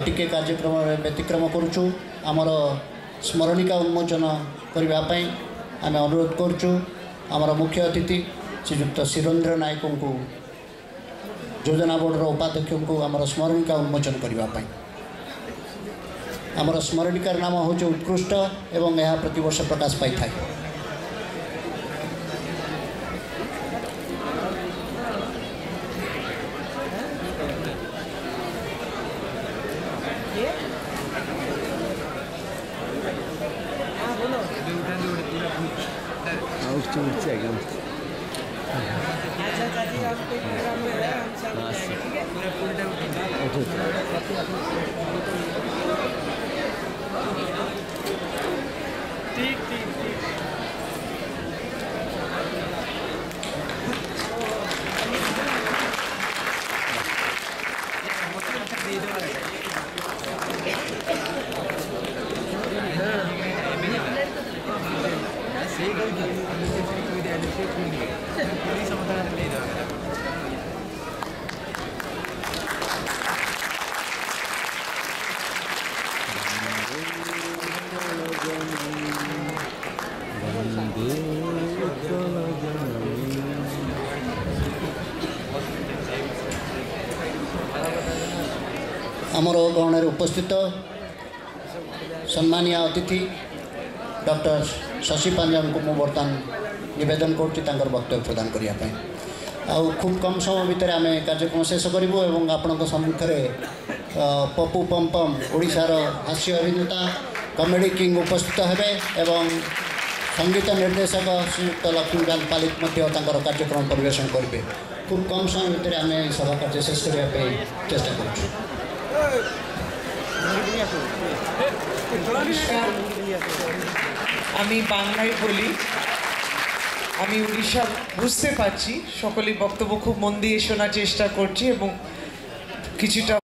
टिके कार्यक्रम व्यतिक्रम करुचु आमर स्मरणिका उन्मोचन करने आम अनुरोध करुचु आमर मुख्य अतिथि श्रीयुक्त शिरेन्द्र नायक को योजना बोर्डर उपाध्यक्ष को आमर स्मरणिका उन्मोचन करने आमर स्मरणिकार नाम हूँ उत्कृष्ट एवं यह प्रतिवर्ष प्रकाश पाई था। आमर गहन उपस्थित सम्मानीय अतिथि डॉक्टर शशि पांजान को मुझे बर्तमान निवेदन कर वक्तव्य प्रदान करने खूब कम समय भितर आम कार्यक्रम शेष करूँ आपण सम्मुख में पप्पू पमपम ओडिशार हास्य अभिनेता कॉमेडी किंग उपस्थित हेबे एवं संगीत निर्देशक श्रीयुक्त लक्ष्मीकांत पालिक कार्यक्रम परिवेशन करेंगे। खूब कम समय भितर आम सभा कार्य शेष करने चेष्टा कर। আমি বাংলায় বলি, আমি উড়িষ্যা বুঝতে পারছি, সকলে বক্তব্য খুব মন দিয়ে শোনার চেষ্টা করছি এবং কিছুটা